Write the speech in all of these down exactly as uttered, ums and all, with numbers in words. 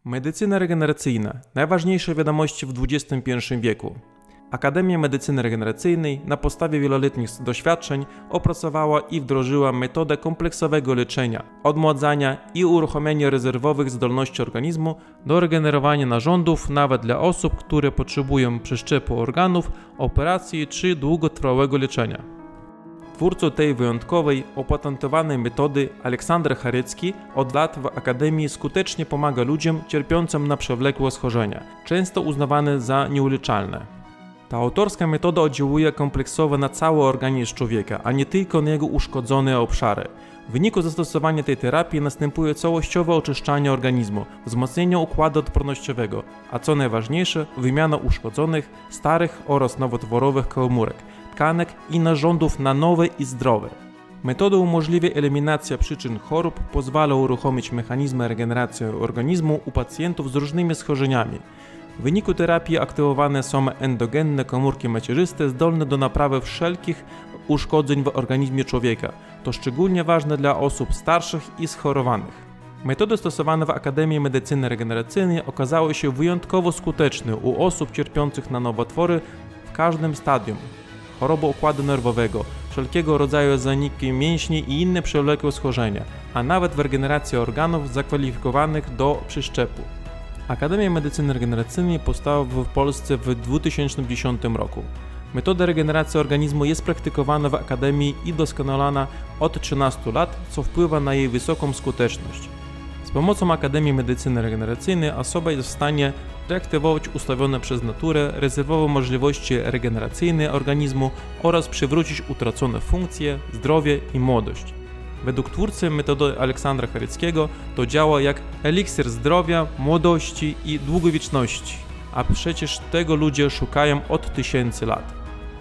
Medycyna regeneracyjna. Najważniejsze wiadomości w dwudziestym pierwszym wieku. Akademia Medycyny Regeneracyjnej na podstawie wieloletnich doświadczeń opracowała i wdrożyła metodę kompleksowego leczenia, odmładzania i uruchomienia rezerwowych zdolności organizmu do regenerowania narządów nawet dla osób, które potrzebują przeszczepu organów, operacji czy długotrwałego leczenia. Twórcą tej wyjątkowej, opatentowanej metody Aleksander Charecki od lat w Akademii skutecznie pomaga ludziom cierpiącym na przewlekłe schorzenia, często uznawane za nieuleczalne. Ta autorska metoda oddziałuje kompleksowo na cały organizm człowieka, a nie tylko na jego uszkodzone obszary. W wyniku zastosowania tej terapii następuje całościowe oczyszczanie organizmu, wzmocnienie układu odpornościowego, a co najważniejsze, wymiana uszkodzonych, starych oraz nowotworowych komórek, tkanek i narządów na nowe i zdrowe. Metoda umożliwia eliminację przyczyn chorób, pozwala uruchomić mechanizmy regeneracji organizmu u pacjentów z różnymi schorzeniami. W wyniku terapii aktywowane są endogenne komórki macierzyste zdolne do naprawy wszelkich uszkodzeń w organizmie człowieka. To szczególnie ważne dla osób starszych i schorowanych. Metody stosowane w Akademii Medycyny Regeneracyjnej okazały się wyjątkowo skuteczne u osób cierpiących na nowotwory w każdym stadium, choroby układu nerwowego, wszelkiego rodzaju zaniki mięśni i inne przewlekłe schorzenia, a nawet w regeneracji organów zakwalifikowanych do przeszczepu. Akademia Medycyny Regeneracyjnej powstała w Polsce w dwa tysiące dziesiątym roku. Metoda regeneracji organizmu jest praktykowana w Akademii i doskonalana od trzynastu lat, co wpływa na jej wysoką skuteczność. Z pomocą Akademii Medycyny Regeneracyjnej osoba jest w stanie reaktywować ustawione przez naturę rezerwowe możliwości regeneracyjne organizmu oraz przywrócić utracone funkcje, zdrowie i młodość. Według twórcy metody Aleksandra Chareckiego to działa jak eliksir zdrowia, młodości i długowieczności, a przecież tego ludzie szukają od tysięcy lat.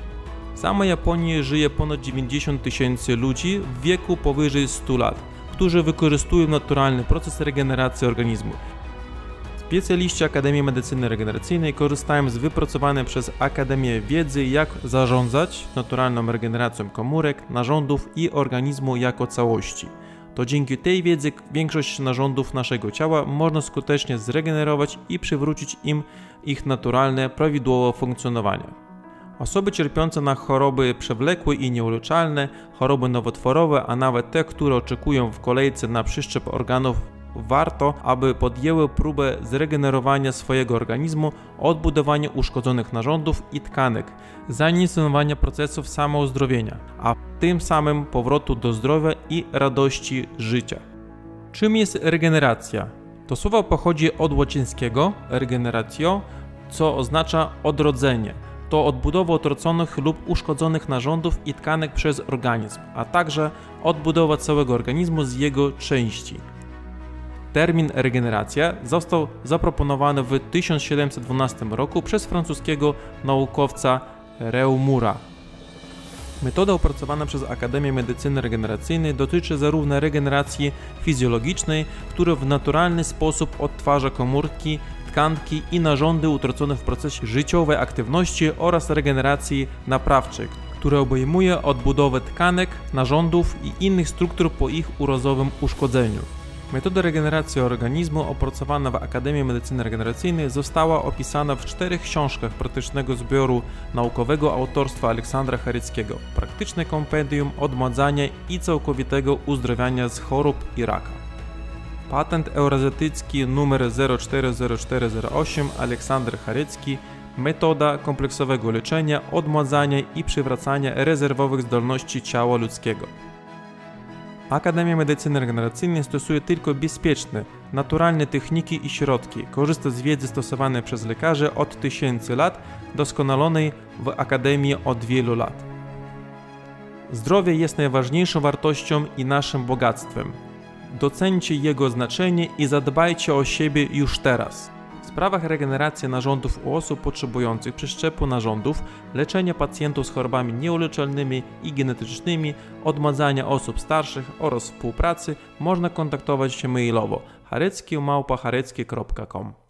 W samej Japonii żyje ponad dziewięćdziesiąt tysięcy ludzi w wieku powyżej stu lat, którzy wykorzystują naturalny proces regeneracji organizmu. Specjaliści Akademii Medycyny Regeneracyjnej korzystają z wypracowanej przez Akademię wiedzy, jak zarządzać naturalną regeneracją komórek, narządów i organizmu jako całości. To dzięki tej wiedzy większość narządów naszego ciała można skutecznie zregenerować i przywrócić im ich naturalne, prawidłowe funkcjonowanie. Osoby cierpiące na choroby przewlekłe i nieuleczalne, choroby nowotworowe, a nawet te, które oczekują w kolejce na przeszczep organów, warto, aby podjęły próbę zregenerowania swojego organizmu, odbudowania uszkodzonych narządów i tkanek, zainicjowania procesów samouzdrowienia, a tym samym powrotu do zdrowia i radości życia. Czym jest regeneracja? To słowo pochodzi od łacińskiego regeneratio, co oznacza odrodzenie. To odbudowa utraconych lub uszkodzonych narządów i tkanek przez organizm, a także odbudowa całego organizmu z jego części. Termin regeneracja został zaproponowany w tysiąc siedemset dwunastym roku przez francuskiego naukowca Reaumura. Metoda opracowana przez Akademię Medycyny Regeneracyjnej dotyczy zarówno regeneracji fizjologicznej, która w naturalny sposób odtwarza komórki, tkanki i narządy utracone w procesie życiowej aktywności, oraz regeneracji naprawczej, która obejmuje odbudowę tkanek, narządów i innych struktur po ich urazowym uszkodzeniu. Metoda regeneracji organizmu opracowana w Akademii Medycyny Regeneracyjnej została opisana w czterech książkach praktycznego zbioru naukowego autorstwa Aleksandra Chareckiego: Praktyczne kompendium odmładzania i całkowitego uzdrawiania z chorób i raka. Patent euroazjatycki numer zero cztery zero cztery zero osiem Aleksander Charecki. Metoda kompleksowego leczenia, odmładzania i przywracania rezerwowych zdolności ciała ludzkiego. Akademia Medycyny Regeneracyjnej stosuje tylko bezpieczne, naturalne techniki i środki. Korzysta z wiedzy stosowanej przez lekarzy od tysięcy lat, doskonalonej w Akademii od wielu lat. Zdrowie jest najważniejszą wartością i naszym bogactwem. Doceńcie jego znaczenie i zadbajcie o siebie już teraz. W sprawach regeneracji narządów u osób potrzebujących przeszczepu narządów, leczenia pacjentów z chorobami nieuleczalnymi i genetycznymi, odmładzania osób starszych oraz współpracy można kontaktować się mailowo charecki małpa charecki kropka com.